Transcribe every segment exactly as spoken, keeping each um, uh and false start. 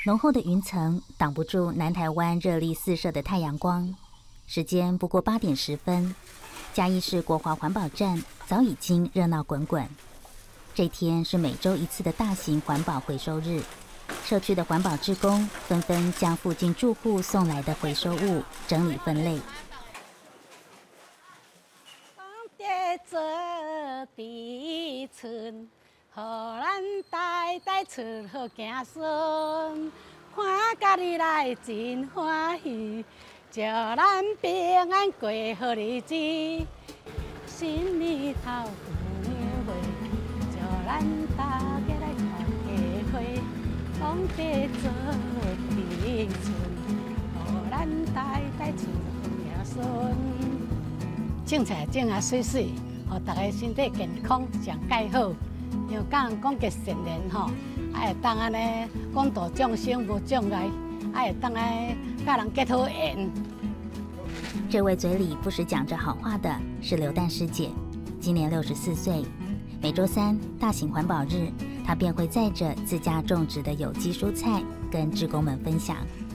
浓厚的云层挡不住南台湾热力四射的太阳光。时间不过八点十分，嘉义市国华环保站早已经热闹滚滚。这天是每周一次的大型环保回收日，社区的环保志工纷纷将附近住户送来的回收物整理分类。 做地村，互咱代代出好子孙，看家己来真欢喜，祝咱平安过好日子。新年头有年味，祝咱大家来团结会，讲地做地村，互咱代代出好子孙。种菜种啊水水，互大家身体健康上介好。因为讲人讲结善缘吼，啊会当安尼讲道众生无障碍，啊会当安甲人结好缘。 这位嘴里不时讲着好话的是刘淡师姐，今年六十四岁。每周三大型环保日，她便会载着自家种植的有机蔬菜，跟志工们分享。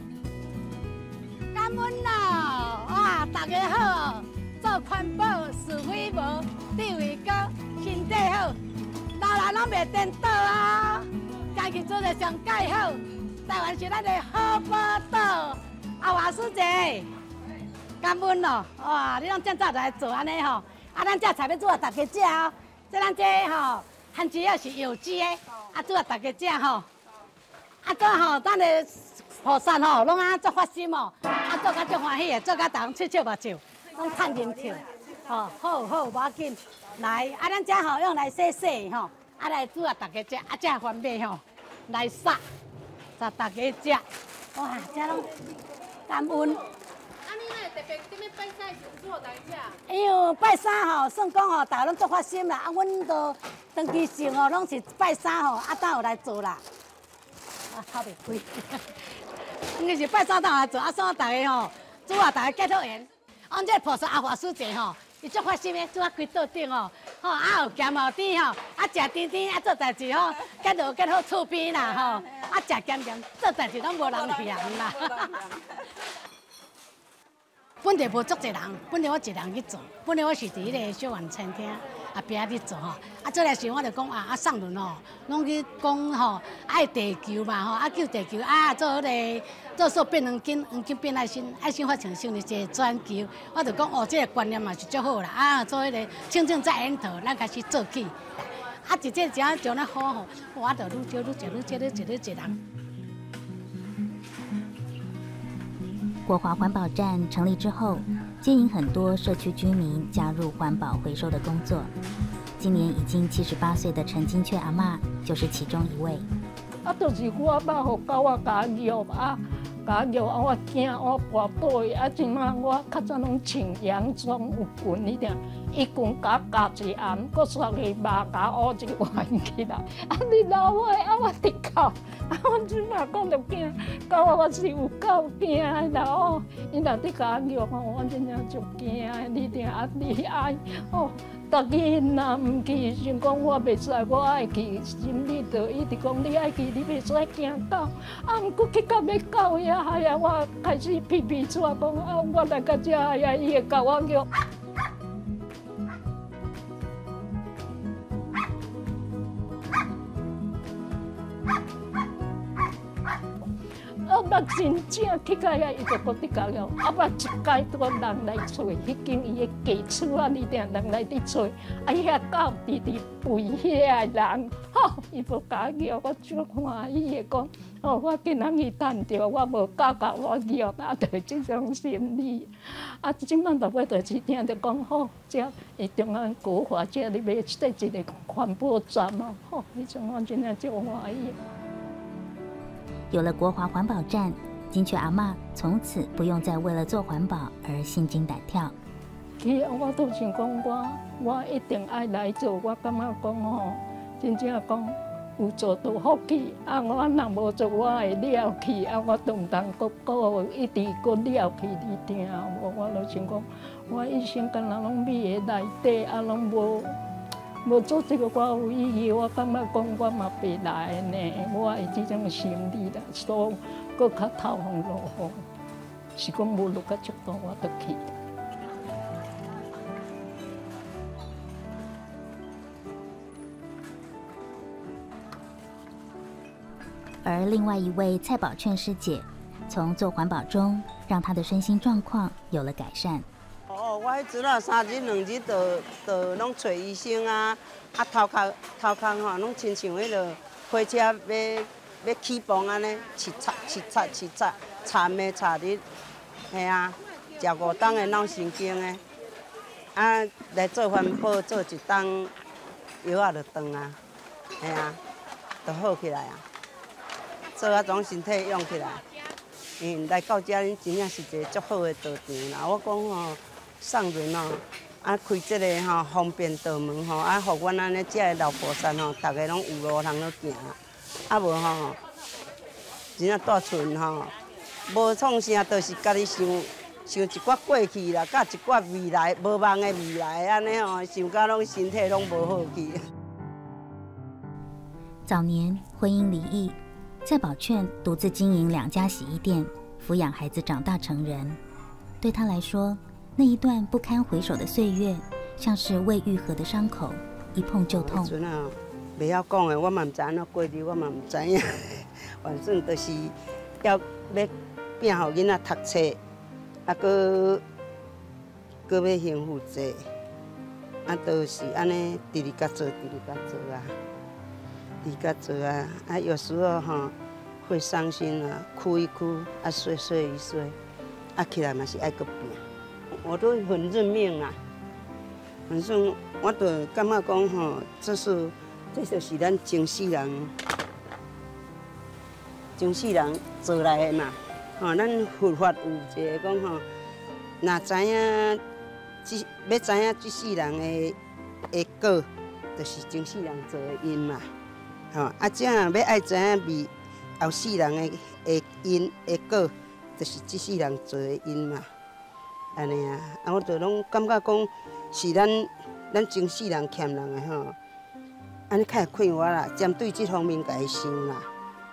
感恩咯，哇，大家好。做环保是非无，地位高，身体好，老人拢袂颠倒啊！家己做得上介好，台湾是咱的好宝岛。阿华师姐，感恩咯！哇，你拢这早就来做安尼吼，啊，咱这菜要煮啊大家食哦。这咱这吼番薯也是有机的，啊，煮啊大家食吼。啊，做吼咱的菩萨吼，拢啊做发心哦，啊做甲足欢喜的，做甲大家笑笑目笑。拢趁人跳，吼好好无要紧，来啊！咱遮吼用来洗洗吼，啊来煮啊，大家食，啊遮方便吼，来杀，杀大家食，哇！遮拢感恩。啊，你那特别踮咧拜山是做大家食？因为拜山吼，算讲吼，大家拢做发心啦，啊，阮都长期性吼，拢是拜山吼，啊，当有来做啦。啊，口袂开，应该是拜山当来做，啊，算大家吼，煮啊，大家结好缘。阮这菩萨阿华师姐吼，伊足发心的，做啊开桌顶吼，吼啊有咸有甜吼，啊食甜甜啊做代志吼，结落结好厝边啦吼，啊食咸咸做代志拢无人嫌啦。本地无足侪人，本地我一人去做，本地我是伫迄个小丸餐厅后壁咧做吼，啊做来时我就讲啊啊送轮吼，拢去讲吼爱地球嘛吼，啊叫地球啊做迄个。做数变黄金，黄金变爱心，爱心发成成立一个全球。我就讲哦，这个观念嘛是足好啦啊！做迄个清净在源头，咱开始做起。啊，一这这做得好吼，我就愈少愈少愈少愈少愈少人。 国华环保站成立之后，接引很多社区居民加入环保回收的工作。今年已经七十八岁的陈金雀阿嬷就是其中一位。 啊，就是我捌互狗仔甲虐啊，甲虐啊，我惊我跋倒去，啊，即马我较早拢穿洋装有裙一点，伊裙甲夹一暗，搁刷个肉甲乌一弯起来，啊，你老伙啊，我直哭，啊，我即马讲着惊，狗仔我是有够惊的啦哦，伊若伫甲虐我，我真正足惊的，你定啊厉害哦。逐日若毋去，想讲我袂使，我爱去，心里就一直讲你爱去，你袂使惊狗。啊，毋过去到要到遐，哎呀，我开始皮皮出讲啊，我来到遮，哎呀，伊会甲我叫。啊，捌真正去到遐，伊就搁伫甲了。啊，捌一届拄人来找，迄间伊的家厝啊，你定人来伫找。啊，遐狗直直吠遐人，吼，伊无甲叫，我足欢喜的讲，哦，我今仔日趁着，我无狗甲我叫，啊，就即种心理。啊，即摆大尾就是听着讲，吼，遮伊中央国华遮里面设一个环保站啊，吼，迄种我真正足欢喜。 有了国华环保站，金雀阿嬷从此不用再为了做环保而心惊胆跳。 去，我都想讲，我我一定爱来做。我感觉讲吼，真正讲有做就福气。啊，我若无做，我会了去。啊，我都唔通搁搁一直搁了去你听。我我就想讲，我一生敢若拢秘在内底，啊，拢无无做这个我有意义，我感觉讲我嘛袂来呢，我的这种心理啦，所以搁较透风落雨，是讲无落到足多我就去。 而另外一位蔡宝劝师姐，从做环保中，让她的身心状况有了改善。 哦，我迄阵啊，三日两日就就拢找医生啊，啊头壳头壳吼，拢亲像迄落火车要要起磅安尼，切擦切擦切擦，擦暝擦日，嘿啊，食五档的脑神经的，啊来做环保做一档药啊就断啊，嘿啊，就好起来啊。做啊，种身体用起来。嗯，来到这真正是一个足好的道场啦。我讲吼，上人哦，啊开这个吼方便道门吼，啊，互阮安尼这个老菩萨吼，大家拢有路通咧行。啊无吼，真正大厝吼，无创啥，就是家己想想一寡过去啦，甲一寡未来无望的未来，安尼吼，想甲拢身体拢无好去。 早年婚姻离异。蔡宝劝独自经营两家洗衣店，抚养孩子长大成人。对他来说，那一段不堪回首的岁月，像是未愈合的伤口，一碰就痛。 阵啊，袂晓讲的，我嘛唔知安怎过日，我嘛唔知影。反正就是要要拼互囡仔读册，啊，搁搁要幸福者，啊，都是安尼，直直甲做，直直甲做啊。离家做啊，啊，有时候哈会伤心啊，哭一哭，啊，睡睡一睡，啊，起来嘛是爱个拼，我都很认命啦。反正我都感觉讲吼，这是这就是咱前世人，前世人做来的嘛。吼，咱佛法有一个讲吼，若知影，即要知影这世人的的果，就是前世人做的因嘛。吼，啊，这样要爱知影未后世人的的因的果，就是这世人做的因嘛，安尼啊，啊，我就拢感觉讲是咱咱前世人欠人的吼，安尼较会快活啦，针对这方面家己想啦。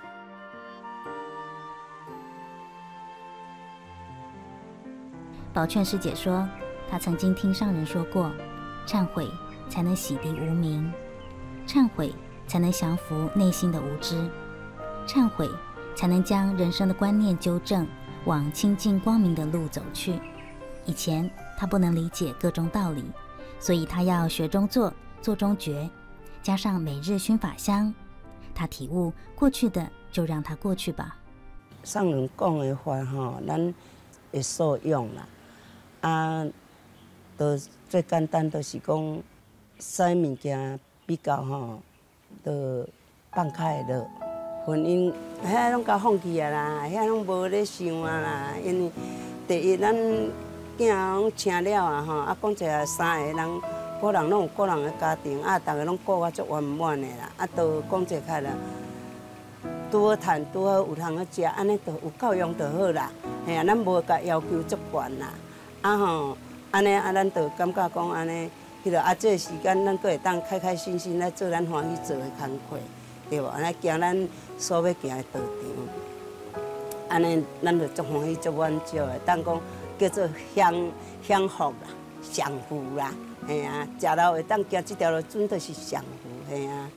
宝劝师姐说，她曾经听上人说过，忏悔才能洗涤无明，忏悔才能降服内心的无知，忏悔才能将人生的观念纠正，往清净光明的路走去。以前他不能理解各种道理，所以他要学中做，做中觉，加上每日熏法香，他体悟过去的就让它过去吧。 上人讲的话吼，咱会受用啦。啊，都最简单就是讲，啥物件比较吼。就放开了，婚姻遐拢甲放弃啊啦，遐拢无咧想啊啦。因为第一，咱囝拢生了啊吼，啊讲一下三个人，个人拢有个人的家庭，啊，逐个拢过啊足圆满的啦。啊，都讲一下啦，拄好趁，拄好有通去食，安尼就有够用就好啦。嘿啊，咱无甲要求足悬啦。啊吼，安尼啊，咱就感觉讲安尼。迄落啊，这个时间咱阁会当开开心心来做咱欢喜做的工课，对无？安尼行咱所要行的道场，安尼咱就足欢喜足满足的，当讲叫做享享福啦、享福啦，嘿啊，食了会当行这条路，准就是享福，嘿啊。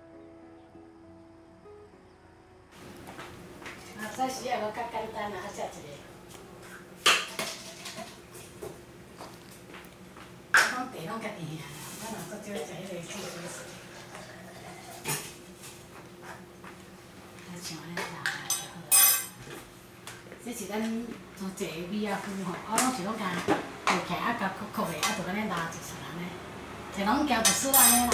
啊，这时啊，我较简单啊，食一个。地拢家己啊，咱若做少食迄个素食食，啊像安尼啦就好。这是咱做坐米仔夫吼，我拢是拢甲坐起来啊，甲扣扣的，啊，就安尼拉一撮安尼，就拢交一撮安尼啦。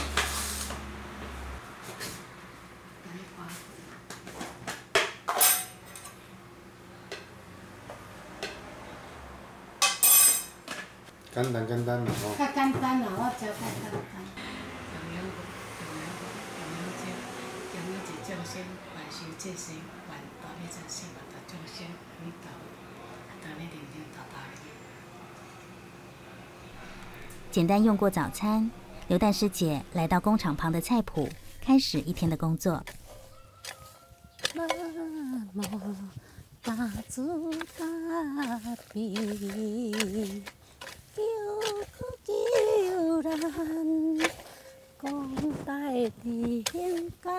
简单简单啦吼。 较简单啦，我食较简单。养养养养养养这养养一众生，万事皆生，万大悲真心，万大众生，弥陀，当你认真达达的。 简单用过早餐， 刘旦师姐来到工厂旁的菜圃，开始一天的工作。 大珠大臂，叫叫人讲大地香感。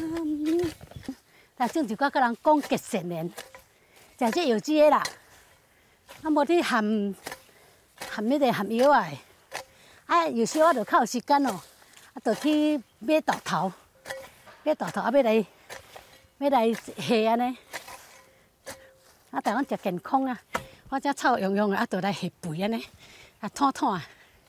但种就甲个人讲结善缘，食这药剂的啦，啊无滴含含迄个含药啊。啊，有时我就较有时间哦，啊，就去买豆头，买豆头啊，要来要来下安尼。啊，台湾食健康啊，我只草用用啊，就来下肥安尼，啊，摊摊啊。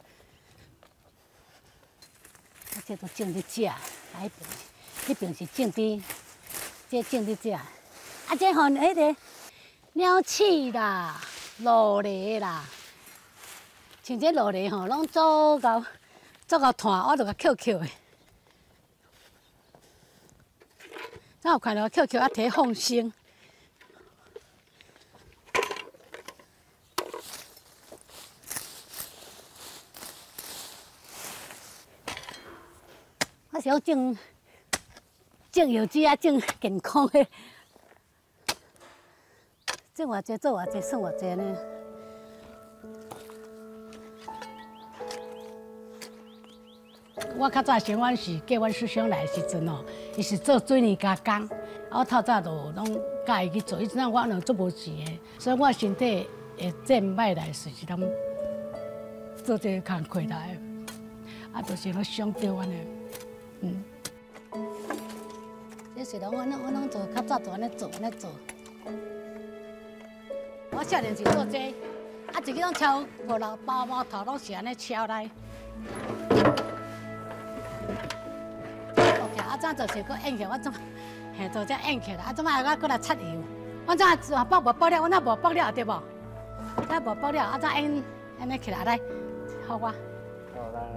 啊，这都种伫遮，啊，迄边，迄边是种伫，这种伫遮。啊，这吼迄个鸟鼠啦、落梨啦，像这落梨吼，拢做到做到炭，我就甲捡捡的。咱有看到捡捡啊，摕放生。我想种种药剂啊，种健康的，种偌济做偌济，算偌济呢。我较早先，阮是叫阮师兄来的时阵哦，伊是做水泥加工，啊，我透早就拢教伊去做。伊阵仔我若做无钱的，所以我身体会这唔歹来，就是当做这工课来的，啊，就是拢想着阮的。嗯，这是拢我拢我拢做，较早就安尼做安尼做。我少年时做这，啊，自己拢敲无六包毛头，拢是安尼敲来。OK， 啊，怎就是搁演起，我怎嘿做这演起啦？啊，怎啊我搁来擦油？我怎啊爆无爆了？我那无爆了对无？那无爆了，啊怎演安尼起来来？好我。好来。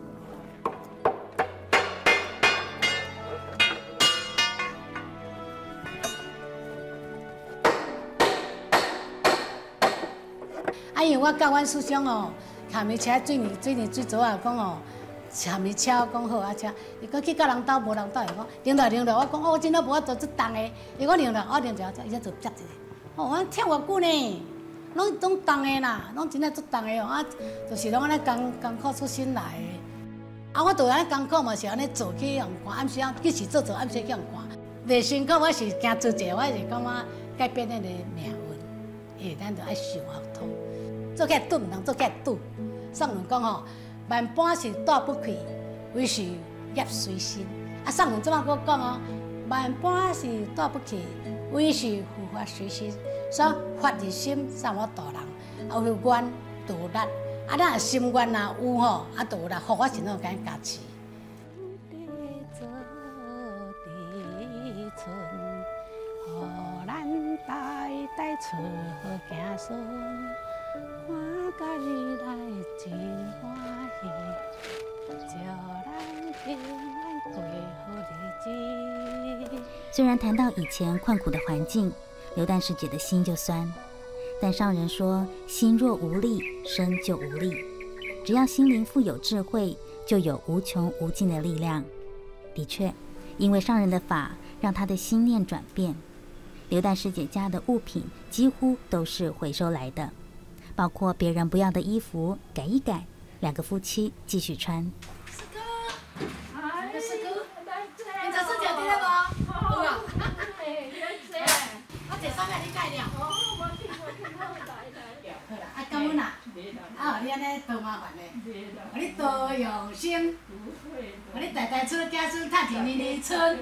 啊，因为我教阮师兄哦，下面车水泥水泥水槽啊，讲哦，下面车讲好啊车，伊搁去甲人斗无人斗，伊讲领导领导，我讲哦，我真正无法做这重的，伊讲领导，我领导，伊才做接一个。哦，我听偌久呢，拢拢重的啦，拢真正做重的哦，啊，就是拢安尼艰艰苦出身来的。啊，我就安尼艰苦嘛是安尼做去用看，暗时啊，继续做做暗时去用看。袂辛苦，我是惊做者，我是感觉改变咱的命运，诶，咱就爱想学通。做起来赌，毋通做起来赌。上人讲吼，万般是带不去，唯是业随身。啊，上人怎么我讲哦？万般是带不去，唯是护法随身。所以发热心，善我度人，啊有愿度力。啊，咱心愿若有吼，啊度力，护法神都甲咱加持。代代出行顺，我甲你来真欢喜，祝咱平安过好日子。 虽然谈到以前困苦的环境，刘旦师姐的心就酸，但上人说，心若无力，身就无力。只要心灵富有智慧，就有无穷无尽的力量。的确，因为上人的法，让他的心念转变。刘旦师姐家的物品几乎都是回收来的，包括别人不要的衣服，改一改，两个夫妻继续穿。 师哥，哎，师哥，你这是脚底了无？有啊。我这上面你改了。哦，我听我听他们来来。好啦，啊，感恩啦。啊，你安尼多麻烦嘞。你多用心。你代代出家孙，赚钱年年春。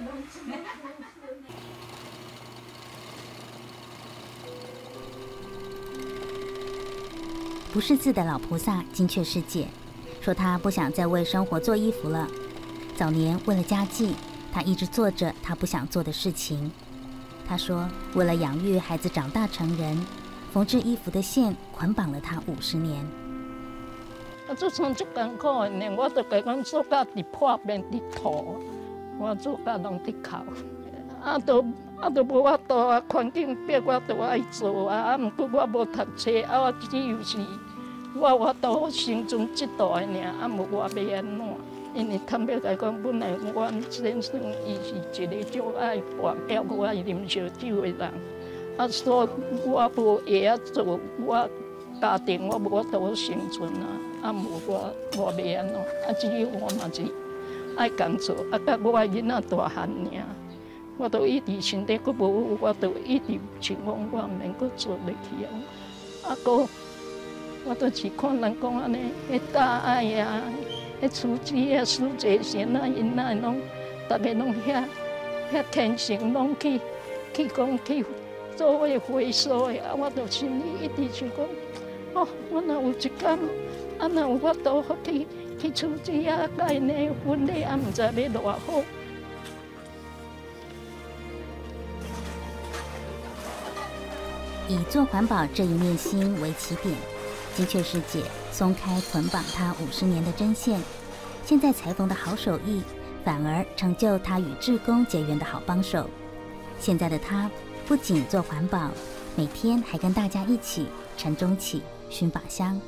不识字的老菩萨精确师姐说，她不想再为生活做衣服了。早年为了家计，她一直做着她不想做的事情。她说，为了养育孩子长大成人，缝制衣服的线捆绑了她五十年。 啊，做从这艰苦的呢，我就甲讲做到伫破面伫土，我做到拢伫哭，啊，都啊都无法度啊，环境逼我都爱做啊，啊，毋过我无读册，啊，我只有是，我我度生存这代尔，啊，无我要安怎？ 因为坦白来讲，本来阮先生伊是一个足爱跋筊、我爱啉烧酒的人，啊，所以我无会晓做，我家庭我无法度生存啊，啊，无我我袂安怎，啊，只有我嘛是爱工作，啊，甲我的囡仔大汉尔，我都一直身体佫无好，我都一直想讲我毋免佫做落去啊，啊，佫我都是看人讲安尼，迄大爱啊。 迄厝子啊，输济钱啊，因那拢，逐个拢遐遐天性，拢去去讲去做伙回收的啊，我就心里一直想讲，哦，我若有一天，啊，若有法度去去厝子啊，甲因的婚礼啊，毋知要偌好。 以做环保这一面心为起点。 金雀师姐松开捆绑她五十年的针线，现在裁缝的好手艺，反而成就她与志工结缘的好帮手。现在的她不仅做环保，每天还跟大家一起晨钟起熏法香。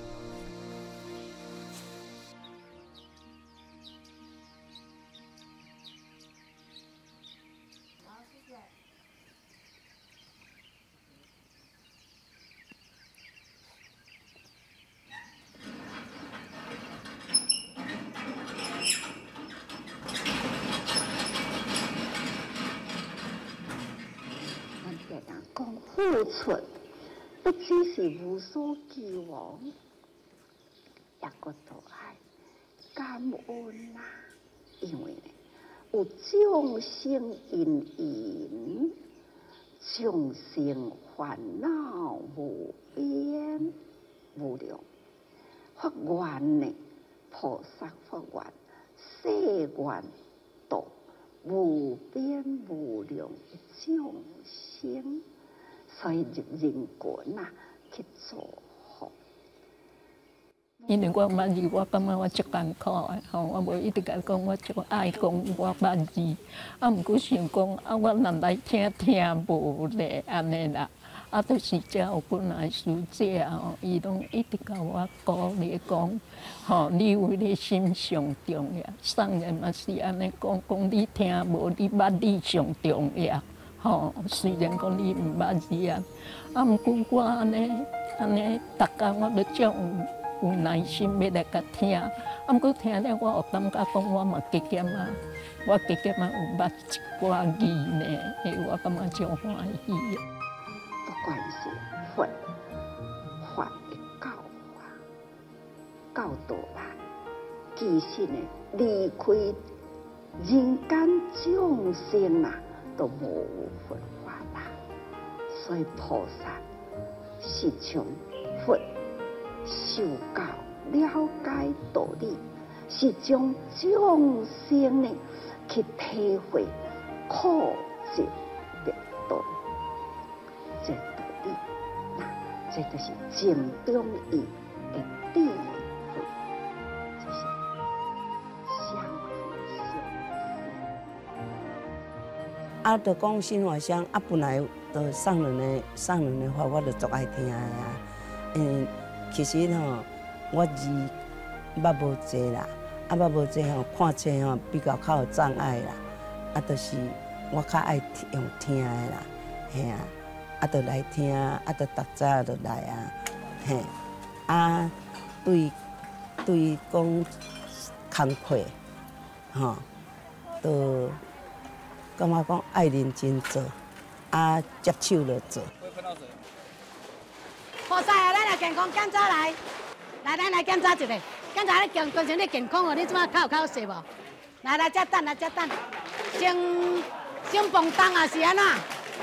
付出不只是无所期望，也个都爱感恩呐、啊，因为呢，有众生因缘，众生烦恼无边无量，发愿呢，菩萨发愿，誓愿度无边无量的众生。 所以入人群啊去做好。 因为我捌字，我感觉我足艰苦的吼，我无一直甲讲，我足爱讲我捌字，啊，毋过想讲啊，我若来听听无咧安尼啦，啊，都是遮有本来师姐吼，伊拢一直甲我鼓励讲，吼，你为你心上重要，送人嘛是安尼讲，讲你听无，你捌你上重要。 吼、哦，虽然讲你毋捌字啊，啊，毋过我安尼安尼，逐工我都足有有耐心要来甲听，啊，毋过听了我有感觉讲我嘛加减啊，我加减啊有捌一寡字呢，诶，我感觉足欢喜的。 不管是佛法的教法，教导咱，其实呢，离开人间众生啊。 都无佛法啦，所以菩萨是从佛受教了解道理，是将众生呢去体会苦集灭道这道理，那这就是正中意的智慧，就是相辅相成。 啊，就讲新华乡啊，本来就送人的送人的话，我就足爱听的啊。嗯，其实吼，我字捌无济啦，啊捌无济吼，看册吼比较较有障碍啦。啊，就是我较爱用听的啦，嘿啊，啊，就来听，啊，就逐早就来啊，嘿，啊，对对讲工课，吼，都。 感觉讲爱认真做，啊，接手就做。 菩萨啊，咱来健康检查来，来咱来检查一下，检查你健全身你健康哦，你即摆口有口水无？来来，遮等来遮等，先先放东啊是安怎？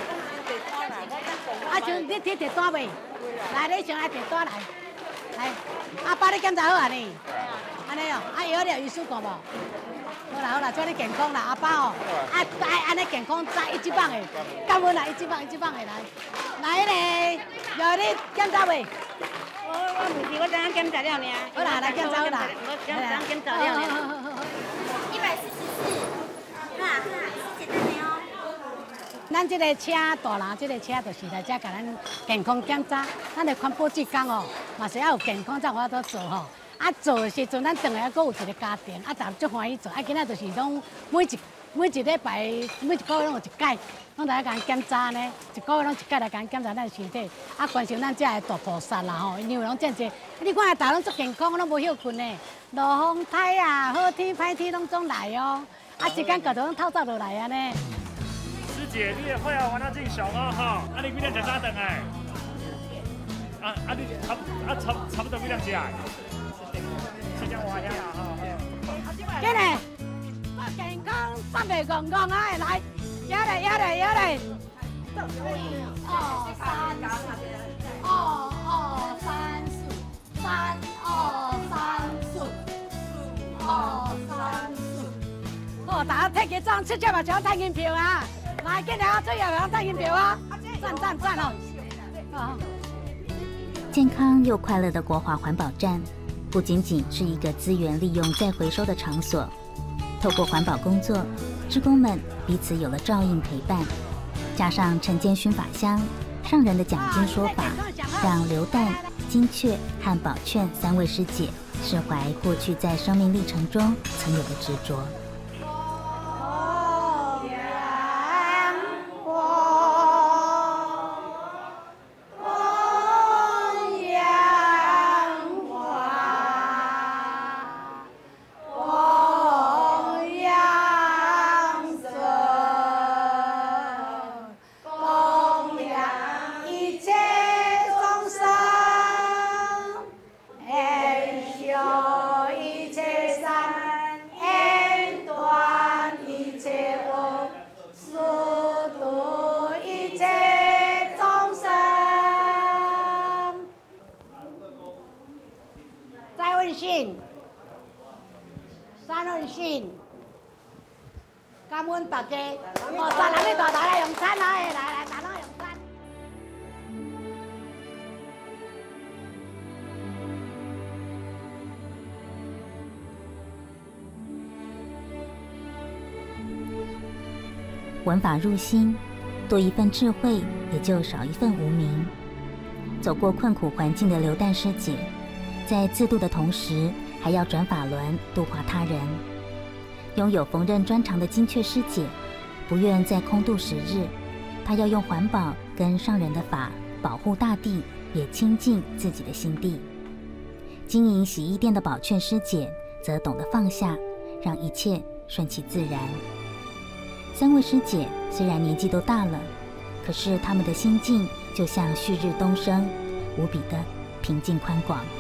啊，像你摕摕单未？来，你先来摕单来，来，阿爸你检查好啊呢？安尼哦，啊药了医师看无？ 好啦好啦，祝你健康啦，阿爸哦，啊爱安尼健康在一级棒的，感恩啦，一级棒一级棒的来，来咧，药你检查未？ 我我唔是，我刚刚检查了呢。 好啦，来检查好啦， 我刚刚检查了呢。 一百四十四，哈哈，谢谢大家哦。 咱这个车大人，这个车就是来遮甲咱健康检查，咱的环保志工哦，嘛是要有健康才有法度做吼。 啊，做的时阵，咱转来还阁有一个家庭，啊，但足欢喜做。啊，今仔就是拢每一每一礼拜每一个月拢有一届，拢来甲咱检查呢，一个月拢一届来甲咱检查咱身体，啊，关心咱遮的大菩萨啦吼，因为拢真济，你看大拢足健康，拢无休困呢，落风台啊，好天歹天拢总来哦，啊，时间到就拢透早就来啊呢。 师姐，你也会啊，玩到进小啊哈，啊，你几点才早顿诶？啊啊，你差啊差差不多几点起来？七点外遐啦哈。 今日。健康三倍杠杠啊！来，摇来摇来摇来，一二三四，二二三四，三二三四，二三四。哦，大家摕几张七只嘛，就要赚银票啊！来，今日啊，最后要赚银票啊！赞赞赞哦！啊， 健康又快乐的国华环保站，不仅仅是一个资源利用再回收的场所。透过环保工作，志工们彼此有了照应陪伴，加上晨间熏法香、上人的讲经说法，让刘旦、金雀和宝券三位师姐释怀过去在生命历程中曾有的执着。 三问信，感恩大家，哦，三人你大大来用餐啊！来来，大家用餐。 文法入心，多一份智慧，也就少一份无明。走过困苦环境的刘旦师姐，在自度的同时，还要转法轮度化他人。拥有缝纫专长的金雀师姐，不愿再空度时日，她要用环保跟上人的法保护大地，也亲近自己的心地。经营洗衣店的宝券师姐，则懂得放下，让一切顺其自然。三位师姐虽然年纪都大了，可是她们的心境就像旭日东升，无比的平静宽广。